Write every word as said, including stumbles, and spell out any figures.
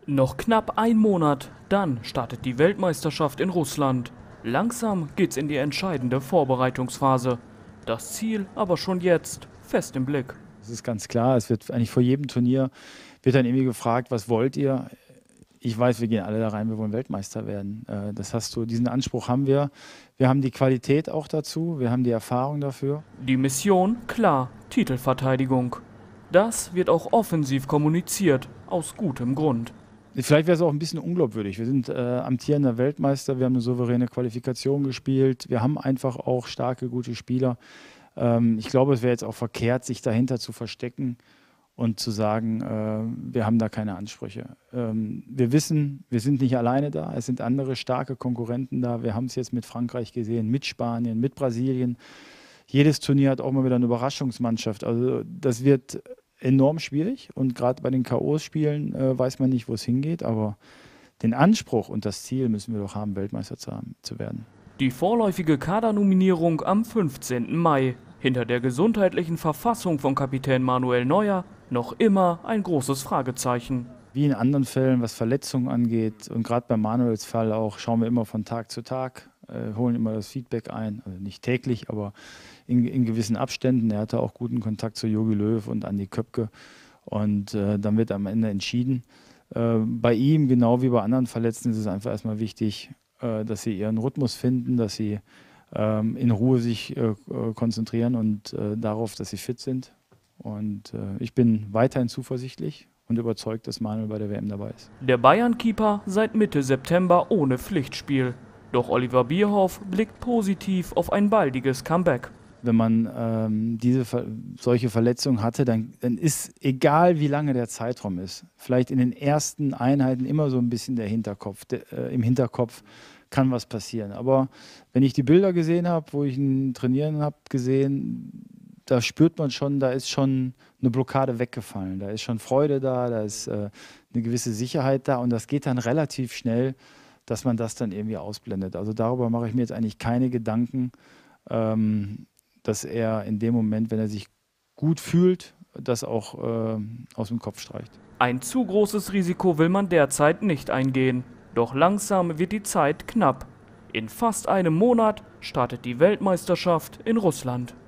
Noch knapp ein Monat, dann startet die Weltmeisterschaft in Russland. Langsam geht's in die entscheidende Vorbereitungsphase. Das Ziel aber schon jetzt fest im Blick. Es ist ganz klar, es wird eigentlich vor jedem Turnier wird dann irgendwie gefragt, was wollt ihr? Ich weiß, wir gehen alle da rein, wir wollen Weltmeister werden. Das hast du, diesen Anspruch haben wir. Wir haben die Qualität auch dazu, wir haben die Erfahrung dafür. Die Mission, klar, Titelverteidigung. Das wird auch offensiv kommuniziert, aus gutem Grund. Vielleicht wäre es auch ein bisschen unglaubwürdig. Wir sind äh, amtierender Weltmeister, wir haben eine souveräne Qualifikation gespielt, wir haben einfach auch starke, gute Spieler. Ähm, ich glaube, es wäre jetzt auch verkehrt, sich dahinter zu verstecken und zu sagen, äh, wir haben da keine Ansprüche. Ähm, wir wissen, wir sind nicht alleine da, es sind andere starke Konkurrenten da. Wir haben es jetzt mit Frankreich gesehen, mit Spanien, mit Brasilien. Jedes Turnier hat auch mal wieder eine Überraschungsmannschaft. Also das wird enorm schwierig und gerade bei den K O-Spielen äh, weiß man nicht, wo es hingeht, aber den Anspruch und das Ziel müssen wir doch haben, Weltmeister zu, haben, zu werden. Die vorläufige Kadernominierung am fünfzehnten Mai. Hinter der gesundheitlichen Verfassung von Kapitän Manuel Neuer noch immer ein großes Fragezeichen. Wie in anderen Fällen, was Verletzungen angeht und gerade bei Manuels Fall auch, schauen wir immer von Tag zu Tag, äh, holen immer das Feedback ein, also nicht täglich, aber in, in gewissen Abständen. Er hatte auch guten Kontakt zu Jogi Löw und Andi Köpke und äh, dann wird am Ende entschieden. Äh, bei ihm, genau wie bei anderen Verletzten, ist es einfach erstmal wichtig, äh, dass sie ihren Rhythmus finden, dass sie ähm, in Ruhe sich äh, konzentrieren und äh, darauf, dass sie fit sind. Und äh, ich bin weiterhin zuversichtlich und überzeugt, dass Manuel bei der W M dabei ist. Der Bayern-Keeper seit Mitte September ohne Pflichtspiel. Doch Oliver Bierhoff blickt positiv auf ein baldiges Comeback. Wenn man ähm, diese solche Verletzungen hatte, dann, dann ist, egal wie lange der Zeitraum ist, vielleicht in den ersten Einheiten immer so ein bisschen der Hinterkopf, der, äh, im Hinterkopf kann was passieren. Aber wenn ich die Bilder gesehen habe, wo ich ihn trainieren habe gesehen, da spürt man schon, da ist schon eine Blockade weggefallen. Da ist schon Freude da, da ist äh, eine gewisse Sicherheit da und das geht dann relativ schnell, dass man das dann irgendwie ausblendet. Also darüber mache ich mir jetzt eigentlich keine Gedanken, ähm, dass er in dem Moment, wenn er sich gut fühlt, das auch äh, aus dem Kopf streicht. Ein zu großes Risiko will man derzeit nicht eingehen. Doch langsam wird die Zeit knapp. In fast einem Monat startet die Weltmeisterschaft in Russland.